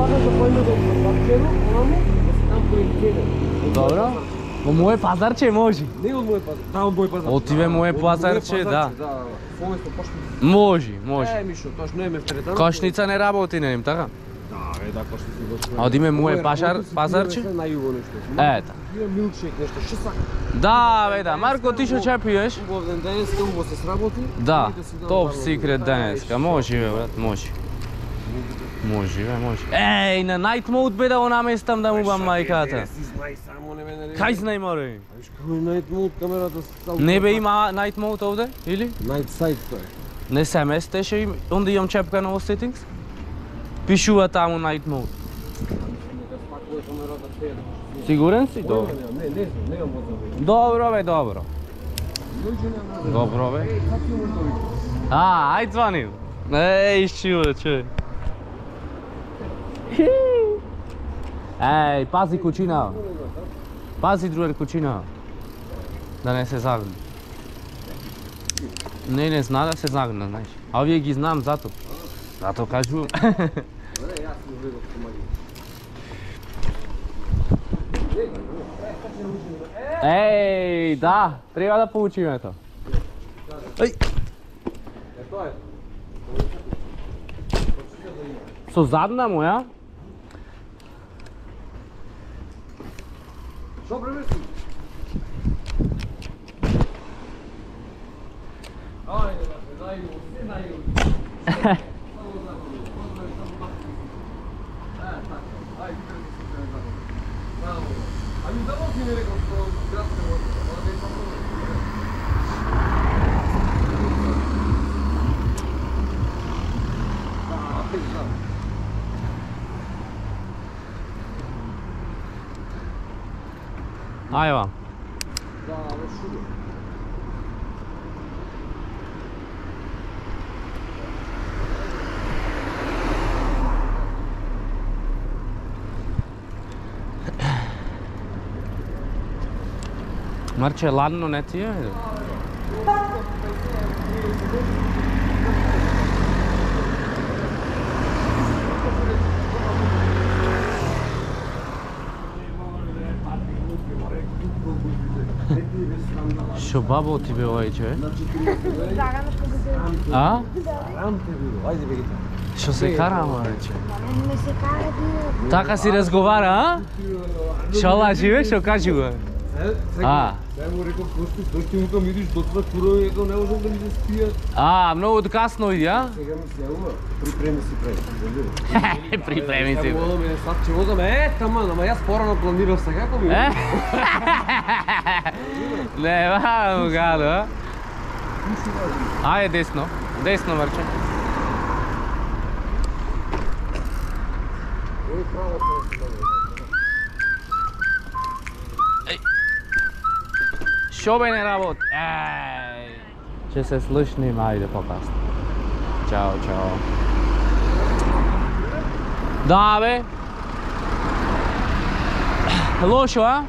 сакаш да појме до пазарчето, онаму, да се там кој цене. Добро. Во моје пазарче може. Не од мој пазар, да од мој пазар. Од тебе моје пазарче, да. Совесно пошто. Може, може. Мишо, тоа што не ме втретано. Кошница не работи, не им така? Да, да, кошница дошло. А од име моје пазарче? На југо нешто. Ета. Пијам милкшейк нешто, што сакаш? Да, бе, да. Марко, ти што ќе пиеш? Убав денеска, убаво се сработи. Да, топ секрет денеска. Може, бе, брат, може. Може, бе, може. Еј, на Night Mode бе да го наместам да му бам мајката. Си знај само не ме нарedi. Кај знај, море? Виж кој Night Mode камерата стал. Не бе има Night Mode овде, или? Night Sight тој. Не се местеше, онде имам чепка на settings. Пишува таму Night Mode. Сигурен си? Добро. Не, немам воза. Добро бе, добро. Добро бе. Ајд звоним. Еј, чува, чуј. Еј, пази кучина. Пази, другар, кучина. Да не се загне. Не зна да се загна, знаеш. А овие ги знам зато. Зато кажувам. Еј, да, треба да поучиме тоа. Еј. Со задна му, ја? Што премисли? Ајде, нају, се нају. Ами давно ти не рекол што градска вода, ова не е само Ајде вам. да, во шуго. Марче, ладно не ти е? Шо бабо ти бе овај човек? А? Ајде бе гита. Шо се кара, ма рече? Не се кара ти. Така си разговара, а? Шо лажи бе, шо кажи го? А? Сега му рекол, просто дошти му кам идиш до това курови, ето не можам да ми се спијат. А, многу касно иди, а? Сега ми се јавува, припреми си прави. Припреми си. Сега водам еден сат, че возам, таман, ама јас порано планирав се, како ми? Не, му гадо, а? Ајде десно, десно Марче. Ој право се да Шо бе не работи? Еј. Ќе се слушним, ајде покасно. Чао, чао. Да бе. Лошо, а?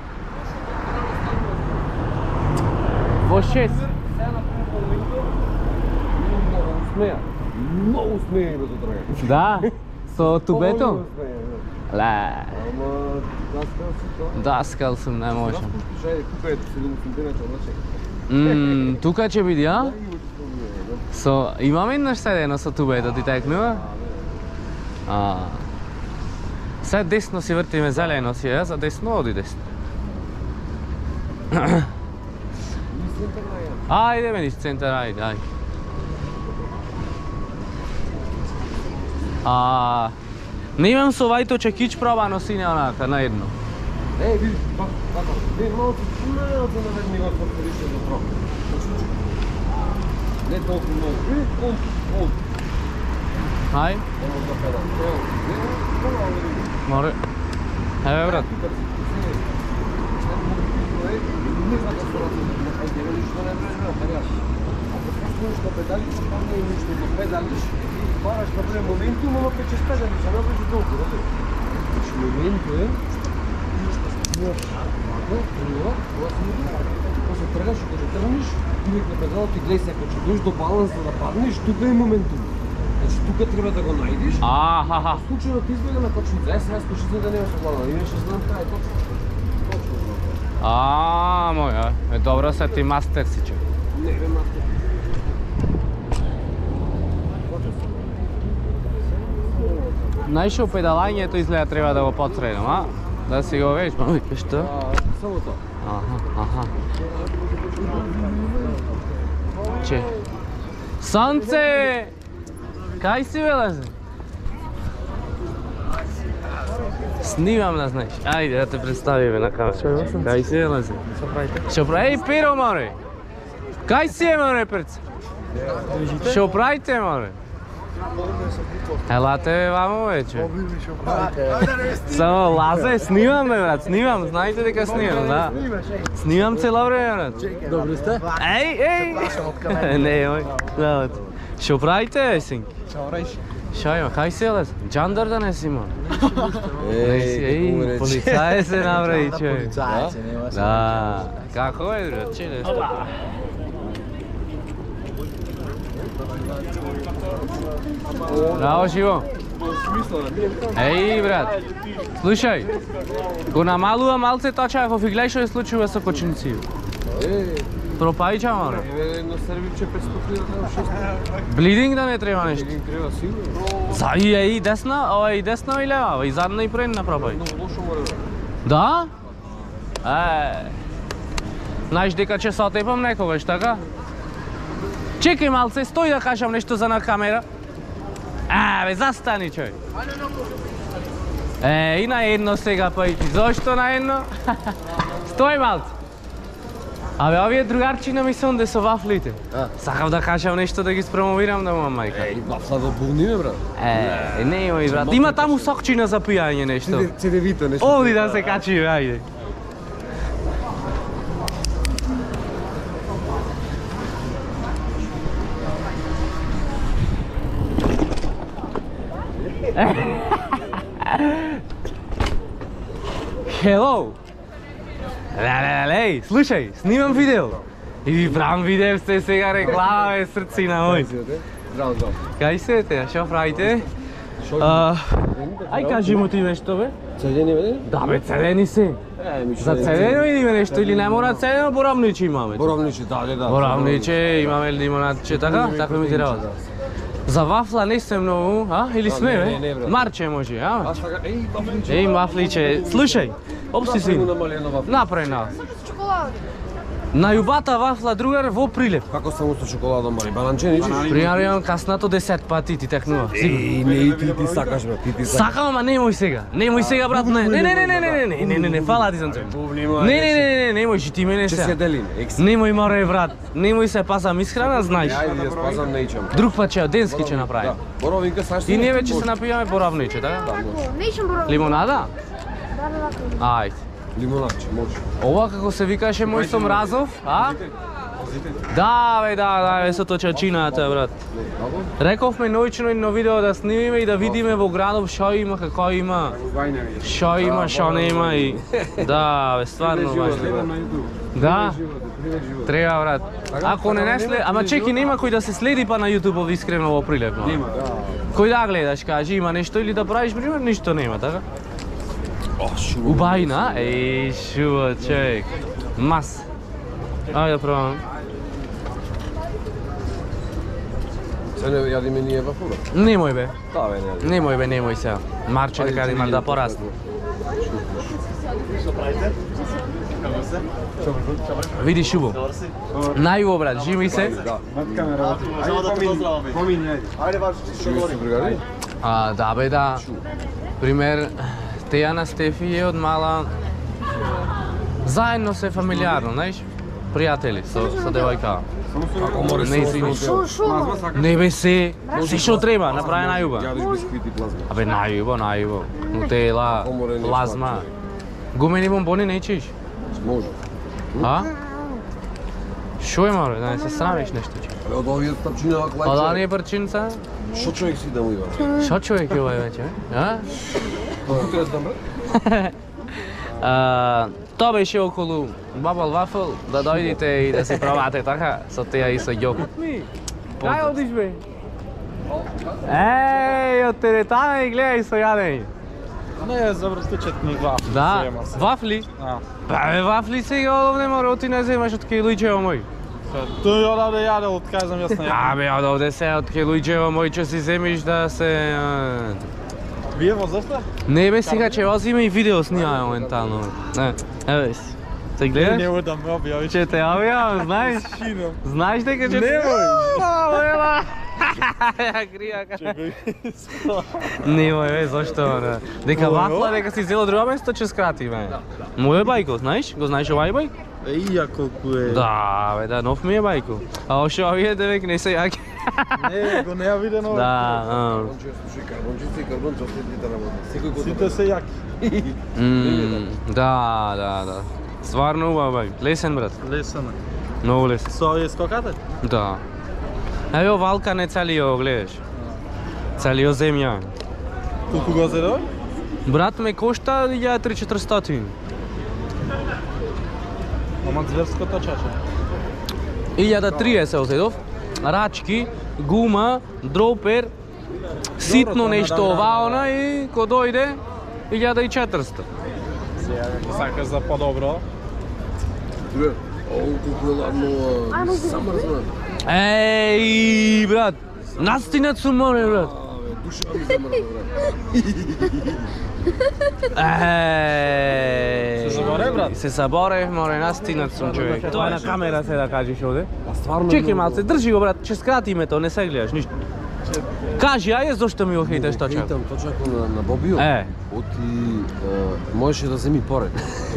Во 6. Сега на прво моменту, многу смеја. Многу смеја ме задрага. Да? Со тубето? Ле. Ама, даскал си тоа. Даскал сум, не можам. Распуштиш, ајде, тука е 70 денета, одначе. Тука ќе биде, а? Со, имаме еднаш седено со тубето, ти текнува? Сед десно си вртиме, зелено си е, за десно оди десно. Ајде бе, низ центар, ајде, ајде. Не имам со вајто чекич пробано сине онака, на едно. Видиш, така, малку наведни го подходише за проб. Не толку многу. Ај. Море. Еве брат. Ако педалиш, там не е ништо, да педалиш, параш на прем моментум, ама ке че спедалиш, а навлезе толку, да? Значи моменту е, после тргаш и кога тргнеш, uvijek на педалот и гледај се, ако че дојш до баланс да паднеш, тука е моментум. Значи тук трябва да го найдеш. Аха. Случайно ти избега на кочница. Сега скочница да нямаш оглавна. Иначе знам тая точно. Точно знам. Моja. Dobro sa ti master si čo. Не, бе, мастер. Najšo pedalanje to izgleda treba da go potrenem, a? Da si go već, ma vikaj što? Само то. Aha. Če? Sonce! Kaj si velaze? Snimam nas, znaš. Ajde, da te predstavim na kameru. Kaj si velaze? Što pravite? Ej, Piro, more! Kaj si je, more, prc? Što pravite, more? Elate vamo veče. Samo laze, snimam me, brat, snimam, znajte дека snimam, da. Snimam celo vreme, brat. Dobri ste? Ej! Nemoj, davot. Što pravite, sinki? Šta ima, kaj si jelaz? Džandar da nesi imao? Ej, policaje se napravi, čovjek. Policajac, nema se. Da, kako je, brat, če nešto? Bravo, Živo. Ej, brat, slušaj, ko namalujem malce tača, ako figlej što je slučajeva sa kočniciju. Пропајча, море. Едно сервиче 500 600. Блидинг да не треба нешто. Един треба сигурно. Са и десна, ова и десна и лева, и задна и предна пропај. Много лошо море. Да? Знаеш дека ќе се отепам некогаш, така? Чекај малце, стој да кажам нешто за на камера. Бе, застани, човек. И на едно сега пајчи. Зошто на едно? Стој малце. Абе, овие другарчина ми се онде со вафлите. Сакав да кажам нешто да ги спромовирам да моја мајка. Ей, вафла го булниме, брат. Немој, брат. Има таму сокчина за пијање нешто. Цедевито нешто. Овди да се качи, ајде. Hello! Леле, слушај, снимам видео. И ви правам видео, сте сега реклама, бе, срцина мој. Здраво, здраво. Кај се те, шо правите? Ај кажи му ти нешто, бе. Цедени, бе? Да, бе, цедени се. За цедено идиме нешто или не мора цедено, боравниче имаме. Боравниче, да. Боравниче, имаме лимонадче, така? Така ми ти работа. За вафла не сте многу, Или сме, бе? Не, брат. Марче може, Аз така, ей, вафличе. Ей, вафличе. Слушај, опсти си. Намалена вафла. Направи нас. Чоколада. На јубата вафла, другар, во прилеп. Како само со чоколада, мари? Бананче не чиш? Пример имам каснато 10 пати, ти текнува. Сигурно. Ей, не, ти сакаш, бе, ти сакаш. Сакам, ама немој сега. Немој сега, брат, не, фала ти сонце. Не, немој, ти мене Че се сега. делиме, екс. Немој, море, брат. Немој се пасам исхрана, знаеш. Ајде да спазам, не ичам. Друг пат ќе, денски ќе направим. Да. Боровинка, саш И ние веќе се напијаме боравниче, така? Нишам бро. Лимонада? Да. Ајде. Лимонадче, може. Ова како се викаше мој Сомразов, Да, бе, со точачината, брат. Рековме ноќно едно видео да снимиме и да видиме во градов што има, како има. Што има, што нема и... Да, бе, стварно важно. Да? Треба, брат. Ако не след... Ама чеки, нема кој да се следи па на YouTube искрено во прилеп. Нема, да. Кој да гледаш, кажи, има нешто или да правиш, пример, ништо нема, така? Убајна? Еј, шуба, човек. Мас. Ајде да пробам. Се не јадиме ние вафура? Немој, бе. Да, бе, не јадиме. Немој сега. Марче дека има да порасне. Види шубо. Најубо, брат, живи се. Да. Живи си другари? Да, бе, да. Пример, Тејана Стефи е од мала... Заедно се фамилиарно, знаеш? Пријатели со девојка. Како море Не се извини. Шумо. Не бе се што треба, направи најуба. Јадиш бисквити плазма. Абе најубо. Нутела, плазма. Гумени бомбони не чиш? Може. Шо е, море, да не се срамиш нешто, че? Абе, од овие тапчина на клајче. Да не е прчинца? Шо човек си да му има? Шо човек е овој веќе, Колку треба да брат? Тоа беше околу Bubble Waffle, да дојдете и да се пробате така, со теја и со јогурт. Кај одиш, бе? Ej, od teretana i gledaj so jadenje. Ne, zavrstičetni vafli. Da, vafli? A. Pa vafli сега ovdje mora, ti ne вземаш od Luiđeva moj. Tu je odavde jade, odkazam jasno ja. A be, odavde se od Luiđeva moj, че си вземеш да се... Вие возехте? Не бе, сега че возиме и видео снимаме моментално. Еве си. Се гледаш? Немoj da me objaviš. Че те објавам, знаеш? Шинам. Знаеш дека че... Немoj! Ела! Ја крија Че го искала. Немој бе, зашто бе? Дека вафла, дека си взела друго место, че скрати бе. Мој е бајко, знаеш? Го знаеш овај бај? Ија колку е. Да, бе, да, нов ми е бајко. А още овие девек не се јаки. Не, го не ја видено. Да, Слушай, карбончици и карбон, 4 литра вода. Секој го Сите се јаки. да. Стварно убав бај, лесен брат. Лесен. Многу лесен. Со овие скокате? Да. Ево валка не целио, гледаш. Целио земја. Колку го зедој? Брат ме кошта 1400. Ама зверското чаче. 1030 озедов. Рачки, гума, дропер, ситно нешто оваона и ко дојде 1400. Сега ги сакаш за подобро. колку е ладно, замрзна. Еј, брат, настинат сум море, брат. Душа ми замрзна, Еј. Се заборе, брат? Се заборев, море, настинат сум човек. Тоа е на камера се да кажеш овде. стварно. Чекај малце, држи го брат, ќе скратиме то, не се гледаш ништо. Кажи, ајде зошто ми го хейташ точак? Хейтам точако на Бобио. Оти можеше да земи поред.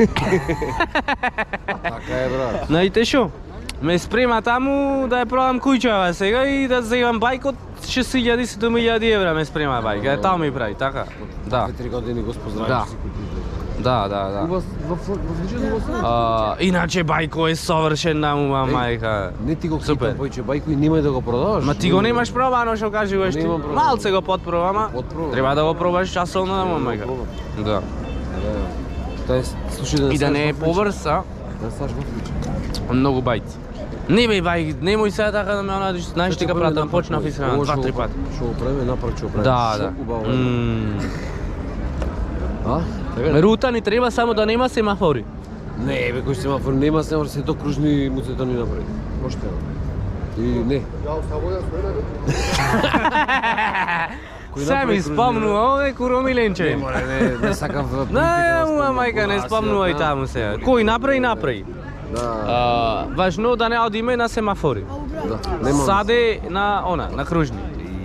Така е, брат. Знаете шо? Ме спрема таму да ја продам куќава сега и да земам бајк од 6000-7000 евра ме спрема бајк. Е таму ми прави, така? Да. 2-3 години го споздравиш Да. си купи. Да. Во случајот во Иначе бајко е совршен наму, мајка. Не ти го Супер. хейтам, појче бајко и немај да го продаваш. Ма ти го немаш пробано, што кажуваш ти? Немам пробано. Малце го подпробам, ама Подпробам. треба да го пробаш часовно, мајка. Да. Тоа е, слушај да И да не е ставаш во поврз, а? фриче. Да ставаш во фриче. Многу бајци. Не бе бај, немој сега така да ме онадиш, знаеш дека пратам, почнав и сега 2-3 пати. Шо го правиме, напред што го правиме. Да. А? Така? Рута ни треба само да нема семафори. Не, бе, кој семафор нема, се до кружни муцетони направи. Пошто. И не. Се ми спомнува, овде куро Миленче. Не сакав Не, мајка, не спомнувај таму сега. Кој направи? Да. Важно да не одиме на семафори. Нема. Саде на кружни.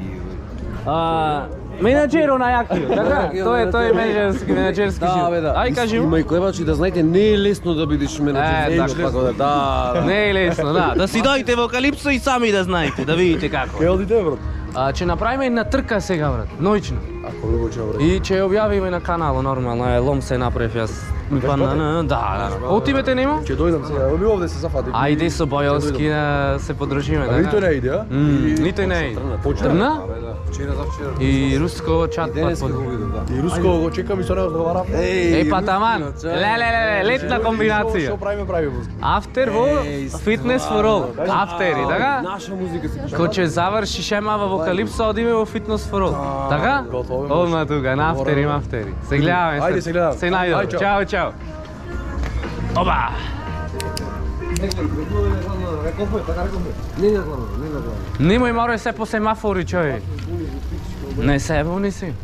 Менаџеро на јакио, така? Тој е менаџерски живот. бе, да. Ај кажи му. Има и клебачи да знаете, не е лесно да бидеш менаџер. Да. Не е лесно, да. Да си дојдете во Калипсо и сами да знаете, да видите како. Кај одите, брат? Ќе направиме една трка сега, брат, ноќно. Ако ви го чео, брат. И ќе ја објавиме на канало нормално, лом се направив јас. Ми падна, да. Отивете нема? Ќе дојдам сега, оби овде се зафатим. Ајде со Бојовски да се подружиме, А нито така? не иде, а? Нито не иде. Трна? Вчера за вчера. И руско чат Денес пат. го видов, да. И руско го чекам и со него разговарам. Е, па таман. Летна комбинација. Што правиме буски? Афтер во Fitness for All. Афтери, така? Наша музика се пише. Ко ќе заврши шемава во Калипсо, одиме во Fitness for All. Така? Готово. Одма тука, на афтери, има афтери. Се гледаме. Ајде, се гледаме. Се најдоме. Ајде, Чао, чао. Оба! Не на глава. Немој мора се по семафори, човек. Не се, бо не си.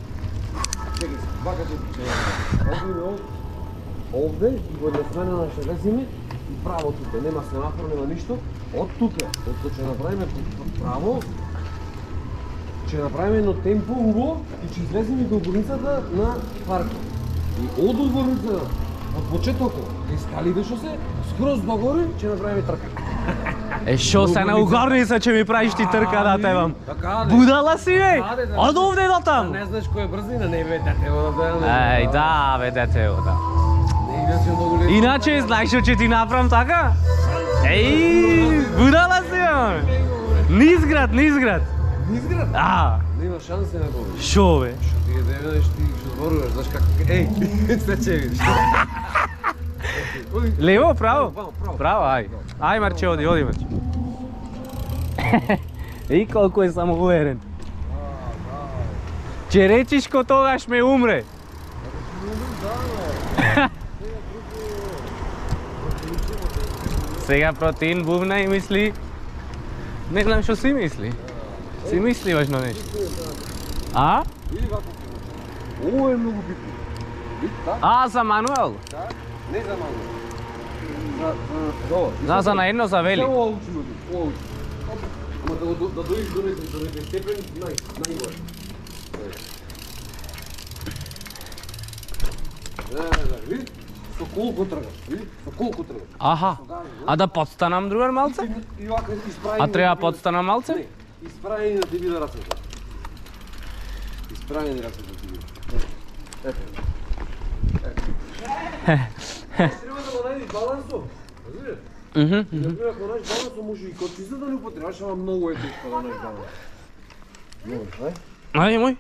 Овде, и во еднострана на Шелезиме, и право тука, нема семафор, нема ништо. Од тука, од ќе направиме право, ќе направиме едно темпо убаво и ќе излеземе до горницата на паркот. И од горницата, од почетокот, кај скалите што се, скроз до горе ќе направиме трка. Е, шо се на угорница ќе ми правиш ти трка да тебам? Така, Будала си, бе? Од овде до таму? Не знаеш кој е брзина, не бе, дете го да Еј, да, бе, дете, да. Не иначе многу лесно. Иначе, знаеш што ќе ти направам така? Еј, будала си, бе? Низград. Низград? Нема шансе на победиш. Шо, бе? Што ти е деведеш, ти што зборуваш, знаеш како... Еј, се че видиш. Лево, право? Право. Право, ај. Ај, Марче, оди, Марче. И колку е самоуверен. Че речиш ко тогаш ме умре. Сега протеин бубна и мисли... Не знам што си мисли. Си мисли важно нешто. А? Види вако. Ово е многу битно. Види, да? А, за Мануел? Да? Не за Мануел. За на едно за Вели. Само ова учиме, ова учиме. Ама да дојдеш до некој степен, најгоре. Види? Со колку тргаш, види? Со колку тргаш. Аха. А да подстанам другар малце? И вака исправени... А треба подстанам малце? Не, исправени да ти биде рацете. Исправени рацете да ти биде. Ето. Треба да го најдеш балансо. Разбираш? Например, ако најдеш балансо, може и котчица да не употребаш, ама многу е тешко да најдеш баланс. Можеш, ај? Ајде мој.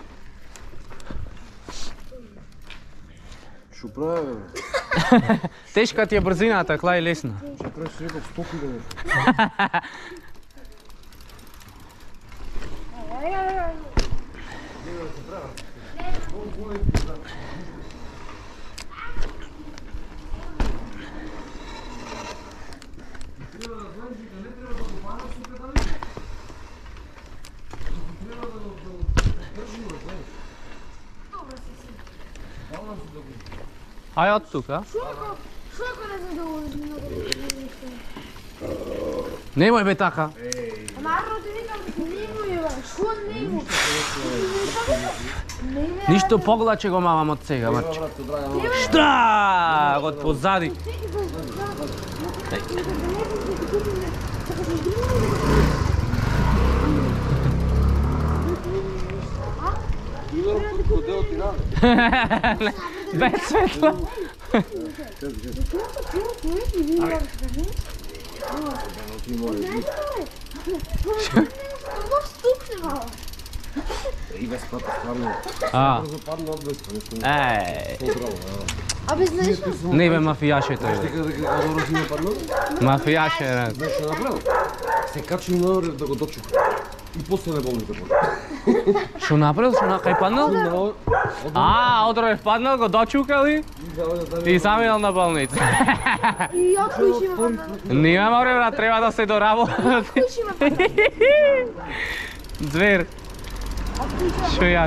Шо прави, бе? Тешка ти е брзината, клај лесна. Ще правиш рекол стоки да нещо. Ај од тука. Шо ако не задоволиш много Немој бе така. Наравно ти викам, немој бе, шо немој? Ништо поглаче го мамам од сега, марче. Штра! Од позади. Без светло. И без пата, стварно. А. Брзо падна од без пата, нешто Абе, знаеш ли? Не бе мафијаше тој. Дека Адоро си не падна? Мафијаше, раз. Знаеш што направил? Се качи надоре да го дочука. И после на болните падна. Што направил? Што кај паднал? А, Одроев паднал, го дочукали и заминал на болница. И откој ќе ме падна? Нима море, брат, треба да се доработи. Откој ќе ме падна? Звер. Шо јак.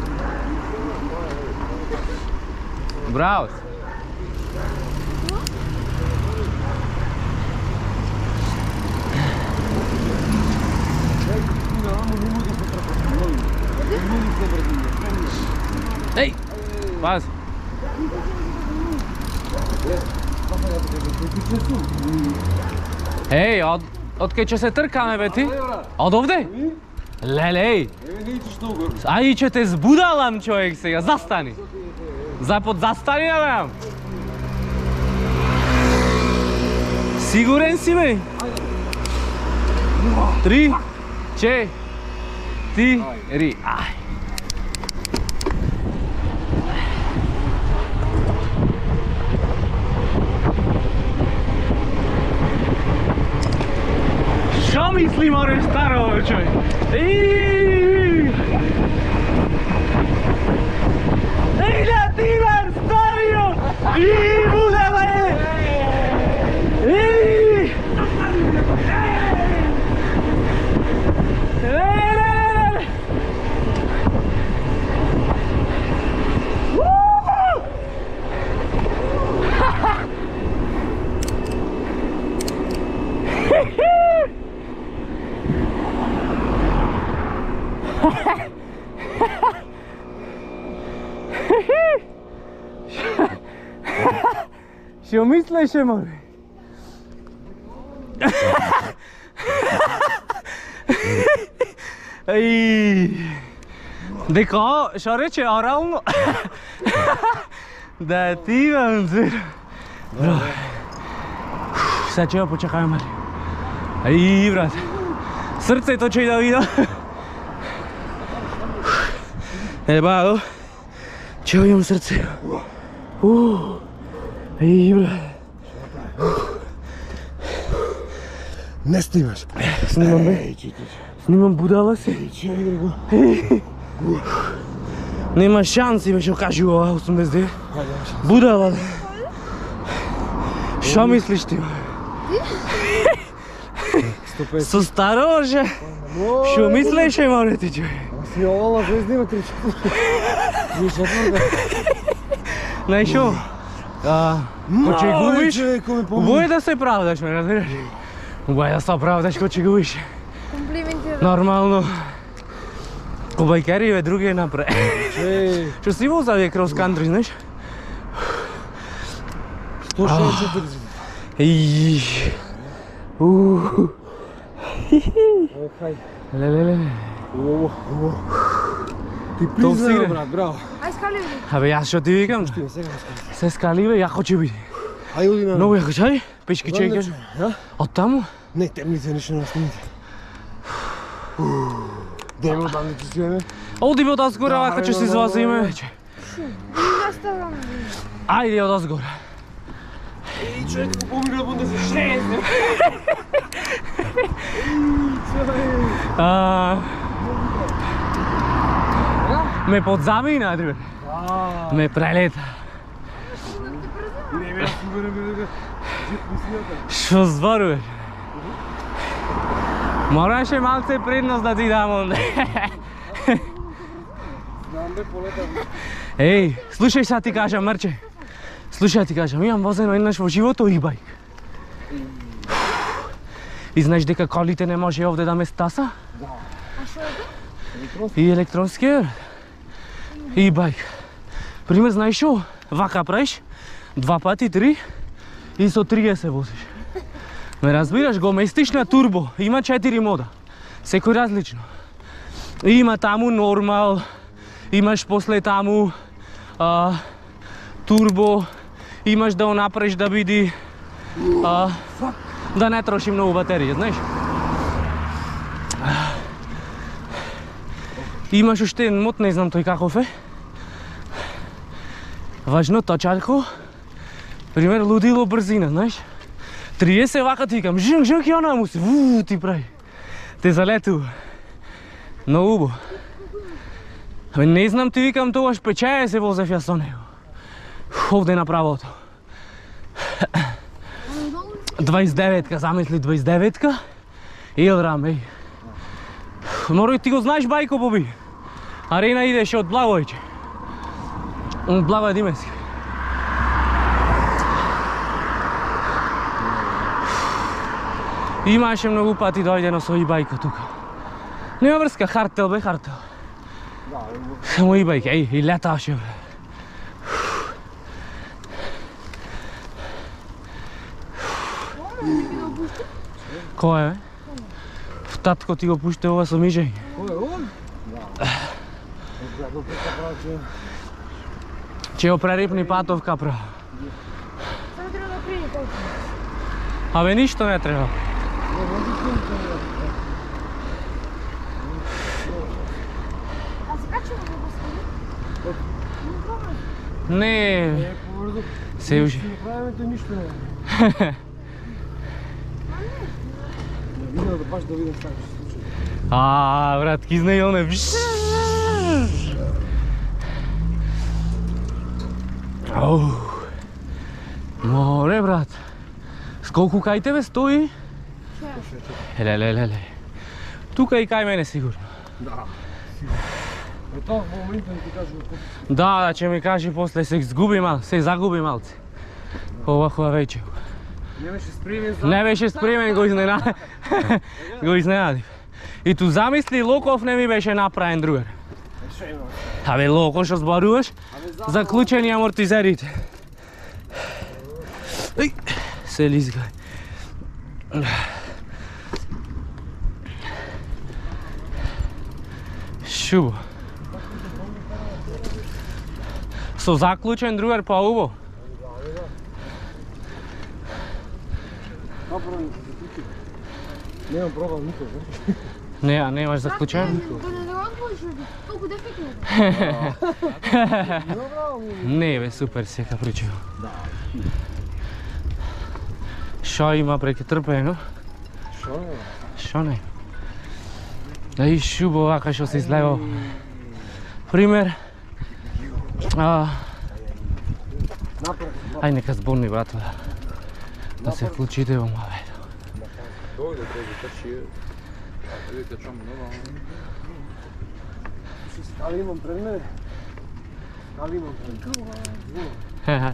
Браво. Еј, пази. Еј, од кај ќе се тркаме, бе ти? Од овде? Леле, еј. Ај, ќе те збудалам, човек, сега, застани. Застани, бе. Сигурен си, бе? 3, 4, ај. Шо мисли, море, старо, човек? Ей, да ти, бе, старио! Ей, буде, бе! Ей! Што мислеше, море? Еј! Дека, што рече, орално? Да ти имам звер. Браво. Сега ќе ја почекаме, мали. Еј, брат. Срцето ќе да видам. Ебао. Ќе имам срце. Еј, брат. Не снимаш. Снимам, бе. Снимам, будала си. Нема шанси беше кажи ова 80. Будала. Што мислиш ти? Со старо же. Што мислеше мале ти човек? Си овала звезди има 3-4. Знаеш шо? Ко ќе губиш, убаво е да се правдаш, ме разбираш? Убаво е да се правдаш ко ќе губиш. Комплименти. Нормално. Ко байкери бе, други е напред. Што си воза вие крос кантри, знаеш? 164. Еј. Лелеле. Ти Тоа признай, си, брат, браво. Ај скали бе. Абе јас што ти викам? Сега Се скали бе, јако ќе биде. Ај оди на. Многу јако ќе ај? Пешки ќе кажа. Од таму? Не, темница ништо не снимите. Демо да не чувствуваме. Оди бе од азгора, вака ќе се извазиме вече. Наставам. Ајде од азгора. Ей, човек, помира бунда за 6. Ме подзамина, друг. Ме прелета. Не бе, сигурен бе. Што зборуваш? Мораше малце предност да ти дам онде. Знам бе, полета. Еј, слушај сега ти кажам, Мрче. Слушај ти кажам, имам возено еднаш во живото e-bike. И знаеш дека колите не може овде да ме стаса? Да. А што е тоа? И електронски е. E-bike. Пример, знаеш шо? Вака правиш, 2 пати, 3 и со 30 се возиш. Ме разбираш, го местиш на турбо. Има 4 мода. Секој различно. Има таму нормал, имаш после таму турбо, имаш да го направиш да биде да не троши многу батерија, знаеш? Имаш уште еден мод, не знам тој каков е. Важно точалко. Пример, лудило брзина, знаеш? 30 вака ти викам, жинг, жинг и она му се, ти прави. Те залетува. Многу убаво. Абе, не знам ти викам тогаш печаја се возев јас со него. Овде на правото. 29-ка, замисли 29-ка. Илрам, еј. Морој ти го знаеш бајко, Боби. Арена идеше од Благојче. Од Благој Димески. Имаше многу пати дојдено со e-бајко тука. Нема врска, хартел бе, хартел. Само e-бајк, еј, и леташе бе. Кој е бе? Татко ти го пуште ова со мижење. Кој е он? Да. Го прекаправ, Че го прерипни патов капра. Само треба да пријде толку. Абе, ништо не треба. А се качува во Баскови? Не проблем. Не, поврзо. се ужи. Не правиме тој ништо не. Не видел да баш да видам што се случи. Брат, кизна и оне. Море, брат. Сколку кај тебе стои? Леле. Тука и кај мене сигурно. Да. Ето, во моментот ти кажувам. Да, ќе ми кажи после, се загуби малце. Ова хубава вечер. Не беше спремен за... Не беше спремен, го изненадив. И ту замисли, Локов не ми беше направен другар. Абе, Локо, што зборуваш? Заклучени амортизерите. Се лизгај. Шубо. Со заклучен другар по-убаво. Немам пробал никој, Не, немаш заклучен? Да не отвориш, толку дефектно. Не бе, супер сека причува. Шо има прекитрпено? Шо не? Да и шубо вака што се излева. Пример, Ај нека зборни братове. Да се вклучите во маве. Дојде този трчи. Видите чом много. Стали имам пред мене. Стали имам пред мене.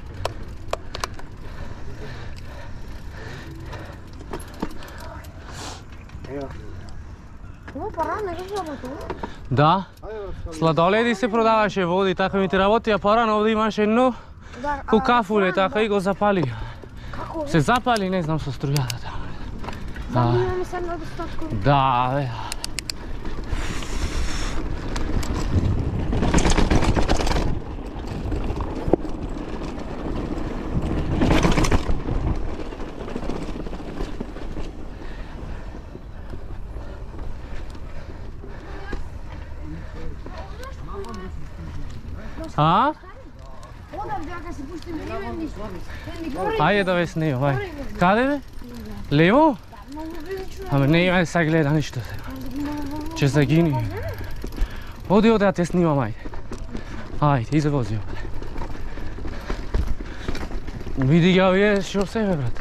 Ова пара не го работи. Да. Сладоледи се продаваше води, така ми ти работи, а порано овде имаше едно Да. кукафуле, така и го запали. Како? Се запали, не знам, со струјата. Да, имаме се недостатко. Да, бе. А? Одам бяха се пуштим времени. Ајде да ве снимам, ајде. Каде бе? Лево? Многу прилично. Ама не има да се гледа ништо се. Че загини. Оди, да те снимам, ајде. Ајде, и завози. Види ги овие шо себе, брат.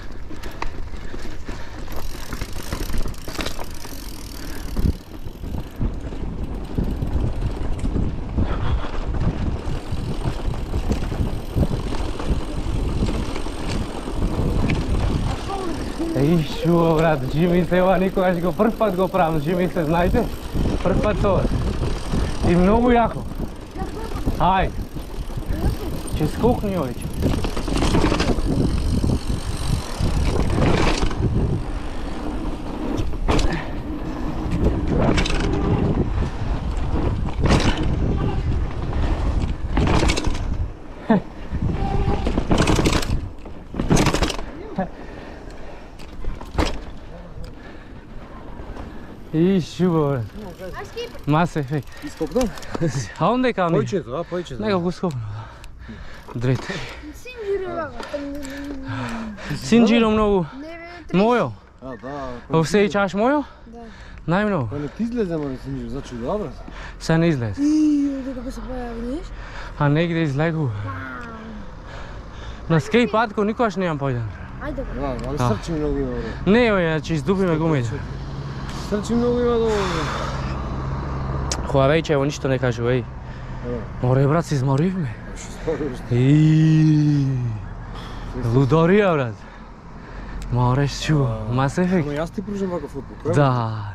Еј, шо, брат, живи се ова, никогаш го прв пат го правам, живи се, знаете? Прв пат тоа. И многу јако. Ај. Че скокни овеќе. И шубо, брат. Mass Effect. Скопно? А он дека они? Појчето, а, појчето. Нека го скопно. Дрете. Синџирова. Синџиро многу. Не бе, Мојо. А, да. Овсе чаш мојо? Да. Најмногу. Па не ти излезе, ама не си нижо, значи добра. Се не излезе. И оде како се појави, знаеш? А негде излегу. На скејт паркот никогаш немам појден. Ајде бе. Да, али срчи многу има, бре. Не, бе, значи издупиме гумите. Срчи многу има долу, Хора веќе, ево ништо не кажу, еј. Море, брат, се изморивме. бре. Лудорија, брат. Море, шо, Mass Effect. Ама јас ти пружам вака футбол. Да.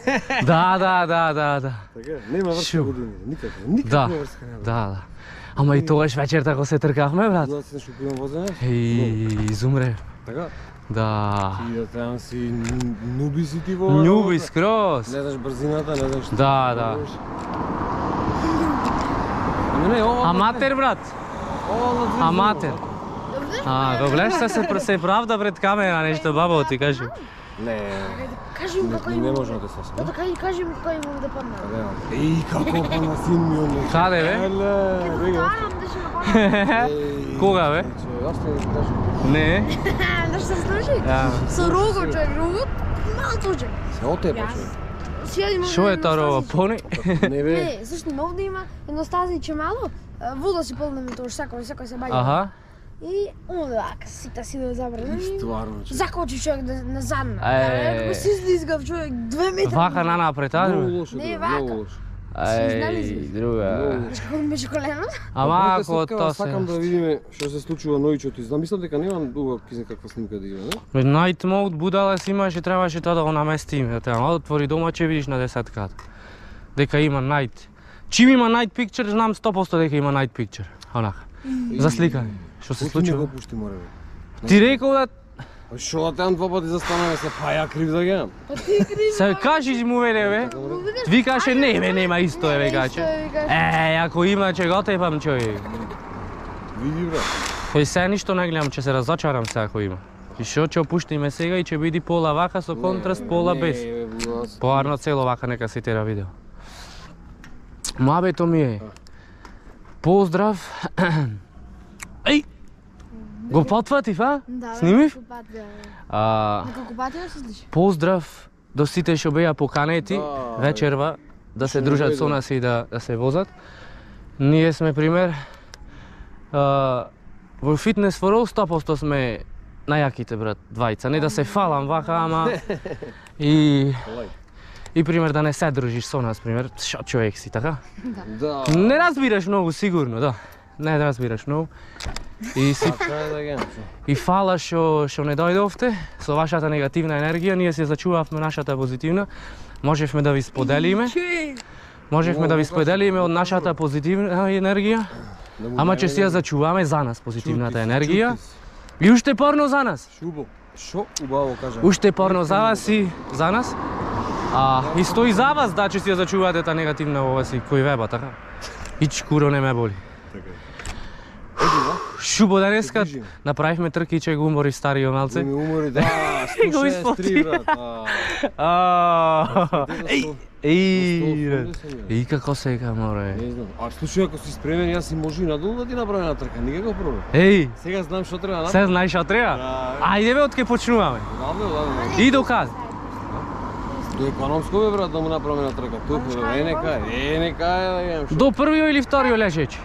Да. Така, нема врска Шо? годините, никаква, Да, никаква врска нема. да. Ама и тогаш вечерта го се тркавме, брат. Да се шупувам возене? Изумре. Така? Да. Ти да там си нуби си ти во... Њуби скроз. Не знаеш брзината, не знаеш... што Да, да. правиш. Ама не, ова... Аматер, брат. Ова на две Аматер. Да Го гледаш се правда пред камера нешто, баба ти кажи. Не, Кажи ми како не имам. може да се Да, сме. така и кажи ми како имам да падна. Еј, како па на син ми оно. Каде, бе? Еле, бега. Карам да ще ме падна. Кога, бе? Јас те кажам. Не. Да ще се служи? Ја. Со рого, човек, рогот, мал точек. Се отепа, човек. Сега има Шо е едно тоа рова, стазиче. пони? Не бе. Не, зашто има овде има едно стазиче мало, вода си полнеме тоа, секој се баѓа. Аха. И онда вака сите си да забрани. Стварно, човек. Закочи човек на задна. Е. Како си излизгав човек 2 метри. Вака на напред, Многу ајде. лошо, Не, друга, вака. многу лошо. Ај, друга. Знаеш како ми беше колено? Ама Добрите ако сеткава, тоа сакам да се... видиме што се случува ноќето. Замислам дека нема дуга кизе каква снимка да има, не? Night mode будала си имаше, требаше тоа да го наместиме. Да те отвори дома, ќе видиш на десетката. Дека има night. Чим има night picture, знам 100% дека има night picture. Онака. За сликање. Што се Оти не случува? го пушти, море, бе. Ти рекол да А шо да тем два пати застанаме се, па ја крив да геам. Па ти крив. се кажи му веле бе. Ви каже не бе, нема исто е бе каже. Ако има ќе го тепам човек. Види, бре. Кој се ништо не гледам, ќе се разочарам се ако има. И што ќе опуштиме сега и ќе биде пола вака со контраст, пола без. Поарно цело вака нека се тера видео. Мабето ми е. Поздрав. Еј! Го потфатив, а? Да, Снимив? На колку пати да се слуши? Поздрав до сите што беа поканети Да, вечерва да се што дружат не со дојде. нас и да се возат. Ние сме пример. Во фитнес for all 100% сме најаките, брат, двајца. Не да се фалам вака, ама и пример да не се дружиш со нас, пример, шо човек си, така? Да. Не разбираш многу, сигурно, да. Не разбираш многу. И фала што не дојдовте со вашата негативна енергија, ние се зачувавме нашата позитивна. Можевме да ви споделиме. Можевме да ви споделиме од нашата позитивна енергија. Ама ќе си ја зачуваме за нас позитивната енергија. И уште порно за нас. Шубо. Шо убаво кажа. Уште порно за вас и за нас. И стои за вас да ќе си ја зачувате та негативна во вас и кој веба, така? И чкуро не ме боли. Шубо денеска направивме тркиче, го умори стариот малце. Ми умори, да, Го 163 брат. И како сега, море? Не знам. Слушај, ако си спремен, јас си може и надолу да ти направам една трка, никаков проблем. Сега знам што треба да Се знаеш што треба? Ајде бе, од ке почнуваме. И до каде? До економско бе брат да му направам една трка. Тук бе, нека да имам што. До првиот или вториот лежеч?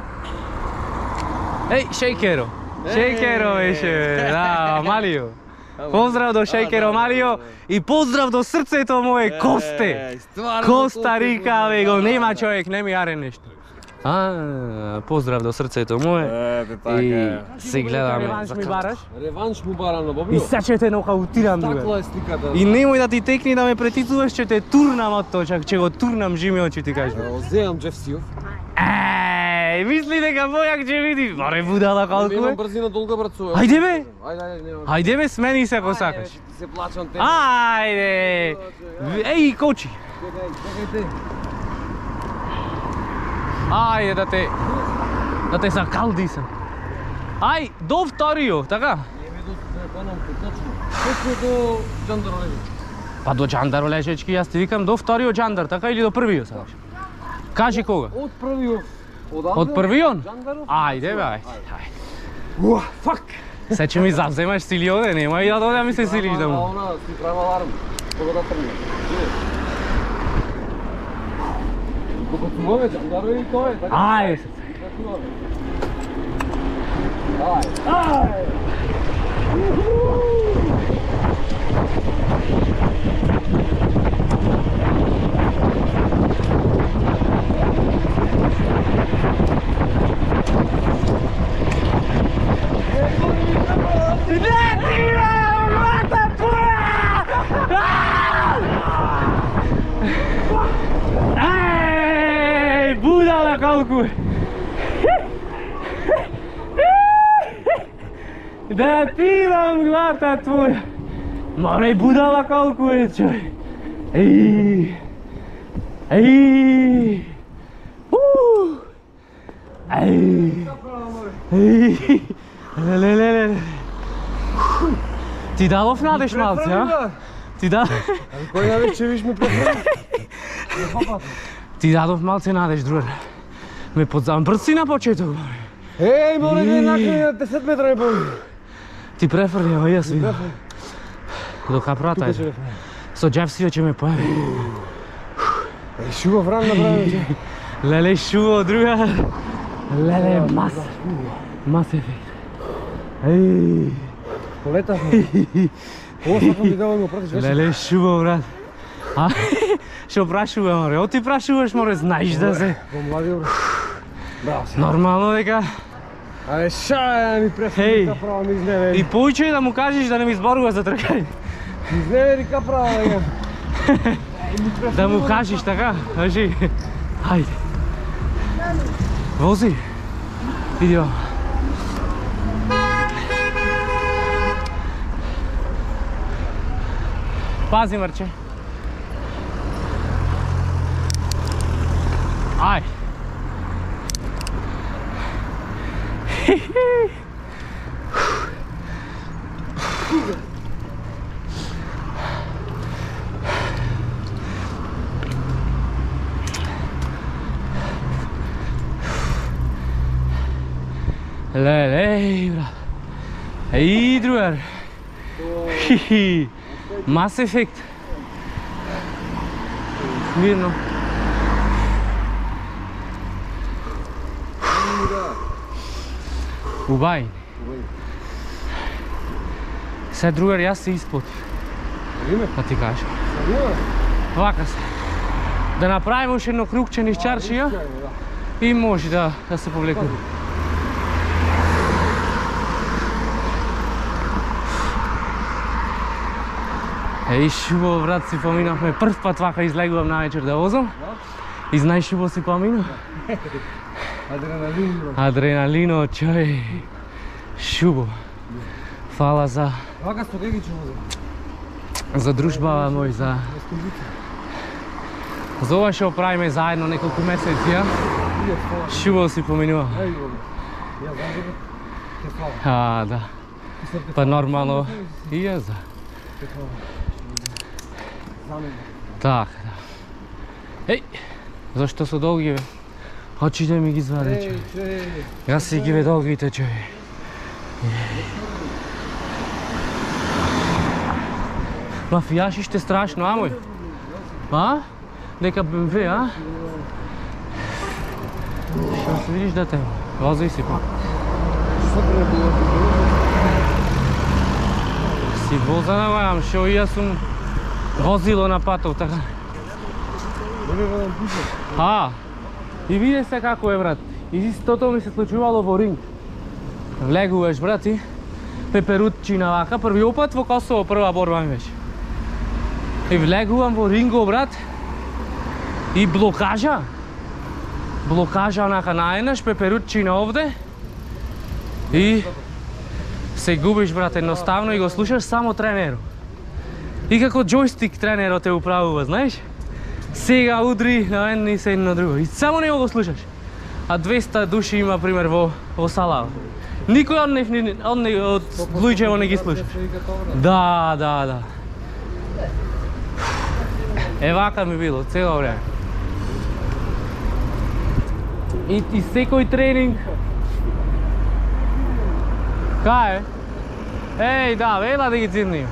Шејкеро. Шејкеро беше, да, Малио. Поздрав до Шејкеро Малио и поздрав до срцето мое, Косте. Коста Рика, бе, го нема човек, не ми јаре нешто. Поздрав до срцето мое. И се гледаме. Реванш му барам на Бобио. И сега ќе те нокаутирам, Такла е сликата. И немој да ти текни да ме претицуваш, ќе те турнам од тоа, чак ќе го турнам жими очи ти кажам. Земам Джеф Сиов. Мисли дека Бојак ќе види. Маре будала колку е. Имам брзина долга брат со. Ајде бе. Ајде, Ајде бе, смени се ако сакаш. Ти се плачам те. Ајде. Еј, кочи. Ајде да те закалдисам. Ај, до вториот, така? Еме до економски, точно. Точно до Џандаро Лежечки. Па до Џандаро Лежечки, јас ти викам до вториот Џандар, така или до првиот сакаш? Кажи кога? Од првиот. Од првиот? Ајде бе, ајде. Фак! Се че ми завземаш сили оде, нема и да дојде ми се силиш да му. Она, си правим аларм. Кога да тргне. Докато чуваме Џандаро и тоа е, така? Ајде се. Будала колку е! Да ти имам главата твоја! Море будала колку е, човек! Еј! Еј! Еј! Лелелеле! Ти дадов надеж малце, а? Ти дадов... Кој навече виш ме префрали? Ти дадов малце надеж, друар. Ме подзам брци на почеток, море. Еј, море, не накрени на 10 метра не помни. Ти префрли, ама јас видам. До капрата е. Со Джефсио ќе ме појави. Еј, шубав ран направи. Леле, шуво, друга. Леле, мас ефект. Еј. Полетавме. Ово сакам ти давам го пратиш вече. Леле, шуво, брат. Шо прашува, море? О, ти прашуваш, море, знаеш да се. Помладио, брат. Браво си. Нормално дека. Абе, ша ми префрли каправа, ми изневери. И поучи да му кажеш да не ми зборува за тркање. Ми изневери каправа, дека. Да му кажеш така, кажи. Хајде. Вози. Иди вамо. Пази, мрче. Ај. Леле, брат. Еј, другар. Мас ефект. Мирно. У Бајин. Се другар, јас се испотив. Да ти кажам. Вака се. Да направим уште едно кругче низ чаршија и може да се повлекува. Еј, шубаво, брат, си поминавме. Прв пат вака излегувам навечер да возам. И знаеш шубаво си поминав? Адреналин, бро. Адреналино, чој. Шубаво. Фала за... Вака сто ги ќе возам. За дружбава мој, за ова што правиме заедно неколку месеци, ја? Шубаво си поминува. Еј, бро. Ја знам дека ќе слава. Да. Па нормално и ја за. Так, да. Еј, зашто се долги, бе? Очите ми ги извади, чој. Јас си ги бе долгите, чој. Мафијашиште страшно, а мој? А? Дека БМВ, а? Што се видиш, дете? Возај си, па. Си воза навајам, шо и јас сум возило на патов, така. И виде се како е, брат. И истото ми се случувало во ринг. Влегуваш, брат, и пеперутчина вака. Први опат во Косово, прва борба ми беше. И влегувам во ринго, брат. И блокажа. Блокажа онака наеднаш, пеперутчина овде. И се губиш, брат, едноставно и го слушаш само тренерот. И како джойстик тренерот те управува, знаеш? Сега удри на едно и се на друго. И само него го слушаш. А 200 души има, пример, во салава. Никој од луѓето не ги слушаш. Да. Е, вака ми било, цело време. И секој тренинг... Кај е? Еј, да, вела да ги цидним.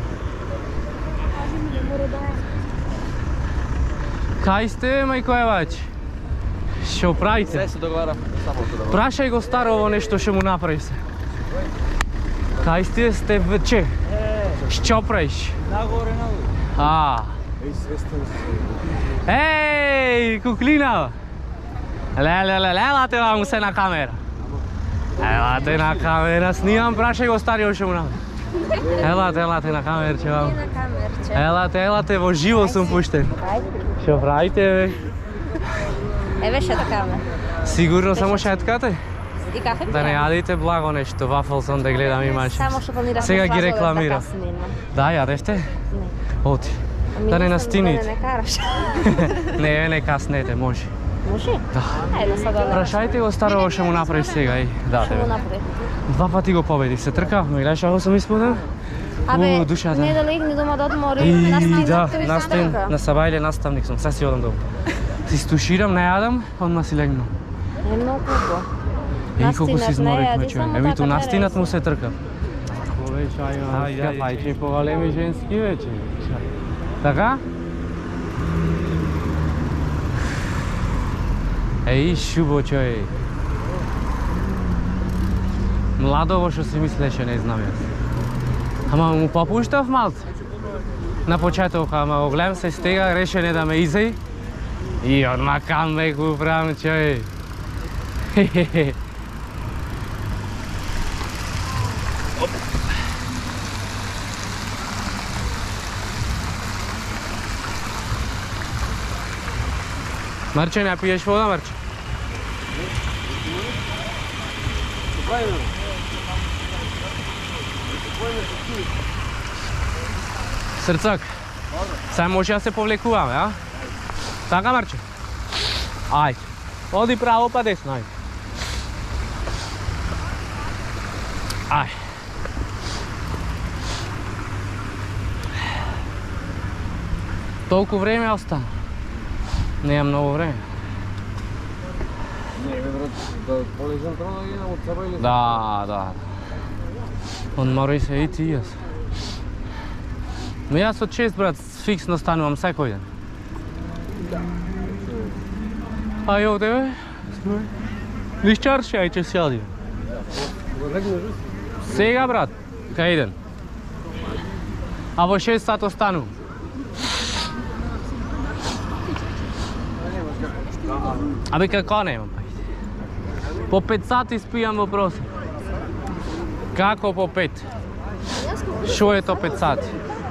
Кај сте, мајкоевач? Што правите? Се договарам само да договарам. Прашај го старово нешто што му направи се. Кај сте вече? Што правиш? Нагоре. Еј, свестен си. Еј, куклина! Елате вам се на камера. Елате на камера, снимам, прашај го стариот што му направи. Елате на камерче вам. Елате, во живо сум пуштен. Што правите, бе? Еве шеткаме. Сигурно само шеткате? И кафе Да не јадите благо нешто, вафлсон да гледам имаше. Само што планирам. Сега ги рекламирам. Да, јадевте? Оти. Да не настините. Не караш. Не каснете, може. Може? Да. Ајде, сега да. Прашајте го старово што му направи сега и да, Што му направи? 2 пати го победив, се тркавме, гледаш како сум исполнен? Абе, душата. не да легни дома да одмори, И да, настин на Сабајле наставник сум, сега си одам дома. Си стуширам, не јадам, одма си легнам. Е многу убаво. Еј, колку си изморихме, само човек. Еви ту така настинат мере. му се трка. Ајде, поголеми женски вече. Така? Еј, шубо, човек. Младово што си мислеше, не знам јас. Ама му попуштав малце. На почеток, ама го гледам се стега, решене да ме изеј. И одма камбек управам, човек. Марче, не пиеш вода, Марче? Срцак, сега може да се повлекуваме, а? Така, Марче? Ајде. Оди право па десно, ајде. Ајде. Толку време остана. Не е многу време. Не, бе, брат, да полежам треба да идам од Сабајле. Да. Одмори се и ти јас. Но јас од 6, брат, фиксно станувам секој ден. Ај овде, бе. Низ чаршија и ќе сјадим. Сега, брат. Кај иден? А во 6 сат остану. Абе како немам? По 5 сати спијам во просек. Како по 5? Шо е то 5 сати?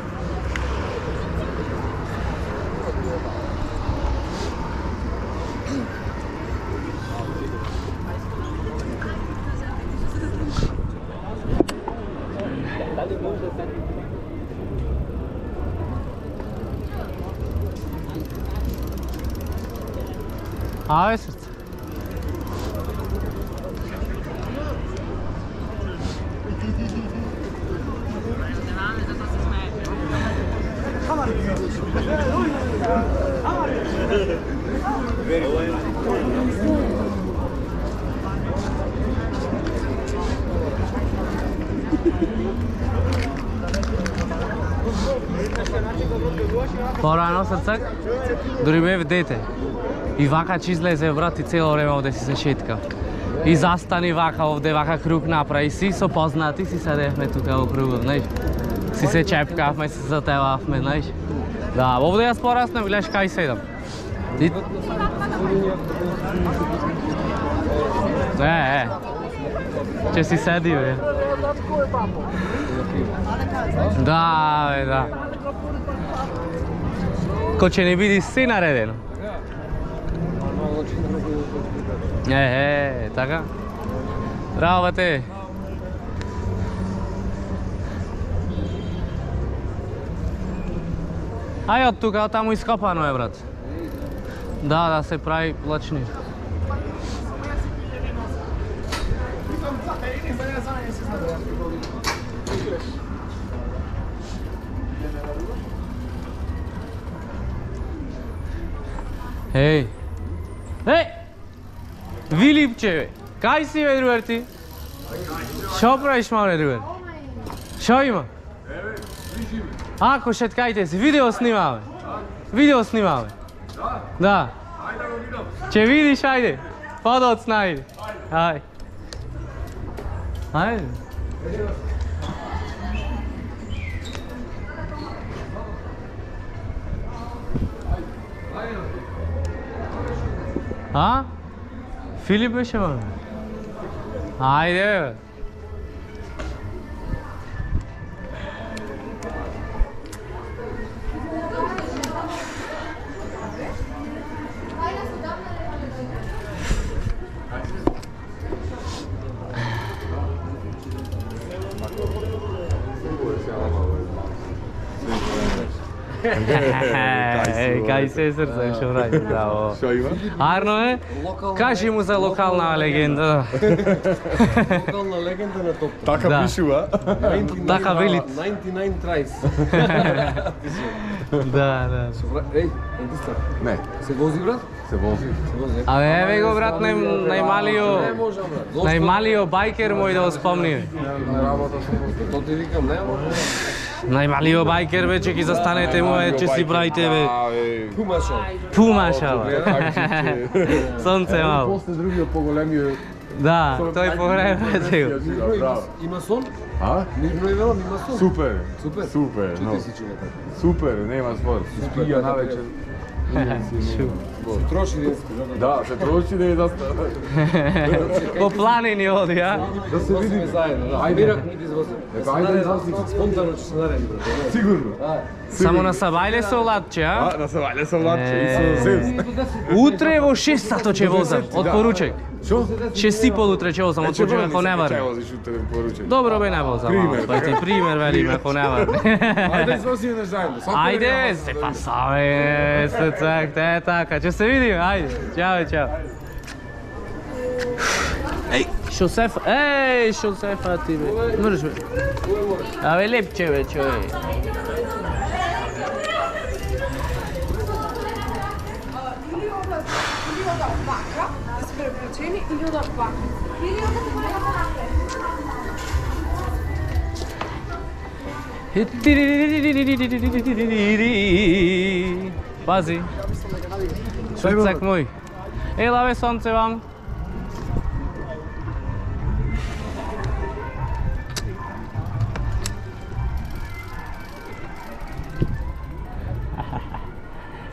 Ајде срце. Порано срцак, дури бев дете. И вака че излезе, брат, и цело време овде си се шеткав. И застани вака овде, вака круг направи си, со познати си седевме тука во кругот, знаеш. Си се чепкавме, си зателавме, знаеш. Да, овде јас пораснем, гледаш кај седам. Ти... Че си седи, бе. Да, бе, да. Ко че не биди си наредено. Така. Браво, бате. Ај од тука, таму ископано е, брат. Да се прави плачни. Еј! Еј! Вилипче, бе! Кај си, бе, другар, ти? Шо правиш, мале, другар? Шо има? Ако шеткајте си, видео снимаме. Видео снимаме. Да. Че видиш, ајде. Подоцна, ајде. Ајде. Ајде. А? Филип беше, бе? Ајде, бе. Кај се срце, шо прави, браво. Шо има? Арно е, кажи му за локална легенда. Локална легенда на топ. Така пишува. Така велит. 99 tries. Да. Еј, ентистар. Не, Се вози, брат? се вози. Абе, еве го, брат, најмалио... Не може, брат. Најмалио байкер мој да го спомни. То ти викам, не може. Најмалио байкер, бе, че ги застанете му, че си правите, бе. Пумашо. Пумаша, бе. Сонце мало. После другиот поголемиот. Да, тој по време сега. Има сон? А? Нивно е велам, има сон. Супер. Супер. Супер, Че но. ти си чува така? Супер, нема спор. Спија навечер. Се троши денски, Да, се троши да ја застава. По планини оди, а? да се видиме заедно, да. Ајде, рак, ни извозим. Ајде, извозим. Спонтано ќе се нареди, брат. Сигурно. Само на Сабајле со ладче, а? А, на Савајле со латче и со зевс. Утре во 6 сато ќе возам, од поручек. Шо? 6:30 утре ќе возам, од поручек ако не Ќе варне. возиш утре поручек. Добро бе не возам, Пример. па ти пример велим ако не варне. Ајде, извозиме заедно. Ајде, се пасаме, срцак, те така, ќе се видиме, ајде, чао. Шо се фати, бе, мрж, бе. Абе, лепче, бе, човек. Или од овака. Пази. Срцак мој. Ела, бе, сонце вам.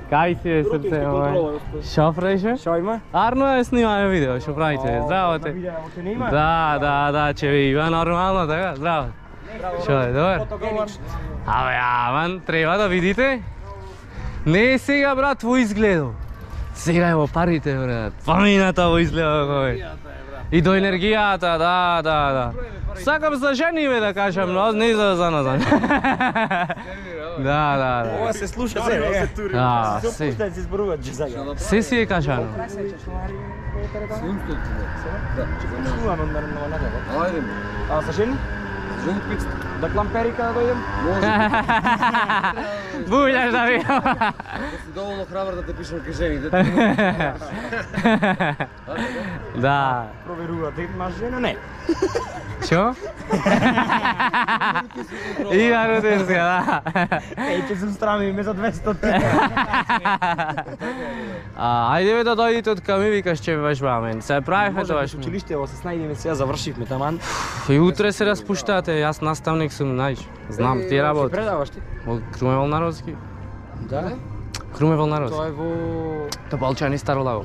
Кај си е срце моје? Шо правише? Шо има? Арно е снимаме видео, шо правите? Здраво те. Още не има? Да, че ви има нормално така, здраво. Шо е, добар? Абе, аман, треба да видите. Не е сега, брат, твој изгледо. Сега е во парите, брат. Помината во изгледа кој. И до енергијата, да. Сакам за жени бе да кажам, но не за назад. Да. Ова се слуша се, не? Да, Се си. опуштаат се зборуваат че сега. Се си е кажано. Чувам на небо. Ајде, А са жени? жени 500. Да кламперика да дојдем? Може. Бујаш да видам. Да си доволно храбар да те пишам кај жените. Да. Проверувате, имаш жена? Не. Чо? Има рутинска, да. Еј, ќе се страми ме за 200 Ајде бе да дојдете од кај ми, викаш че баш бамен. Се правихме тоа Може училиште, ово се снајдеме сега, завршивме таман. И утре се распуштате, јас наставник сум, знаеш. Знам, ти Ќе работи. предаваш ти? Од Круме Волнаровски. Да. Круме Волнаровски. Тоа е во... Топалчани Старолаво.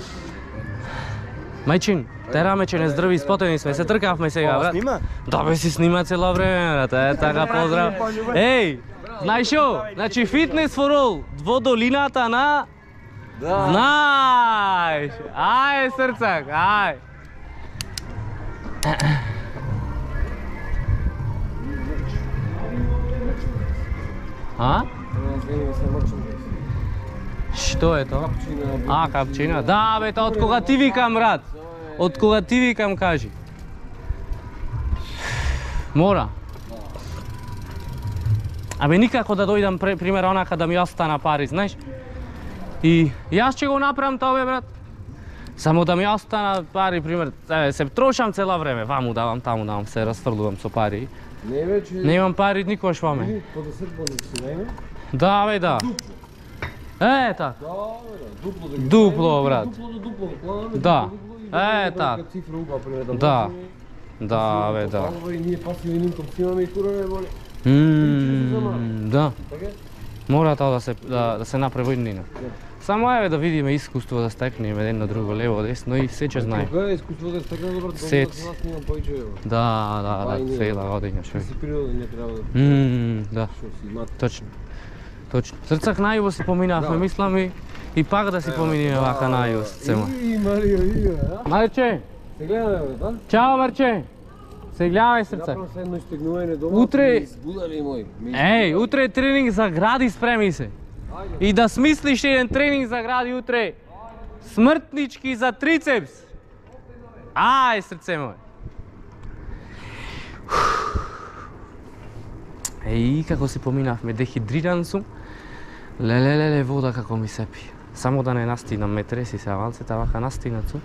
Мајчин, тераме че не здрави, спотени сме, се тркавме сега, Ова брат. снима? Да бе си снима цело време, брат, е така поздрав. Еј, знаеш шо? Значи фитнес for all, во долината на... Да. Знаеш, ај срцак, ај. А? Што е тоа? А, капчина. Да, бе, тоа од кога ти викам, брат. Од кога ти викам, кажи. Мора. Абе, никако да дојдам, пример, онака да ми остана пари, знаеш? И јас ќе го направам тоа, бе, брат. Само да ми остана пари, пример, се трошам цело време, ваму давам, таму давам, се расфрлувам со пари. Не вече. Немам пари никош во мене. По 10 болници, најме? Да, бе, да. Е, така. Дупло. Дупло, брат. Дупло. Да. Е, така. Цифра уга, пример, Да. Да, бе, да. И ние пасивен инком снимаме и кура не боли. Да. Така? Мора тоа да се направи иднина. Само еве да видиме искуство да стекнеме едно друго лево, десно и се че знае. Кога е искуството да стекне добро, Сет. да нас снимам повеќе ево. Да, цела година што. Си природен не треба да Да, што си имате. точно. Срцак најубо си поминавме, мислам и пак да си поминиме вака најубо сцема. И Марио, а? Марче, Се гледаме, бе, да? чао Марче. Се гледаме срцак. Направам се едно истегнување дома. Утре- Избудари мој. Еј, утре е тренинг за гради, спреми се. И да смислиш еден тренинг за гради утре. Смртнички за трицепс. Ај, срце моје. Еј, како се поминавме, дехидриран сум. Леле, вода како ми се пие. Само да не настинам, ме треси се авалцета, вака настинат сум.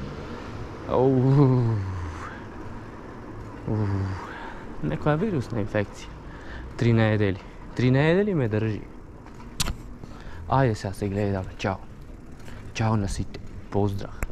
Некоја вирусна инфекција. 3 недели. 3 недели ме држи. Ајде сега се гледаме, чао. Чао на сите. Поздрав.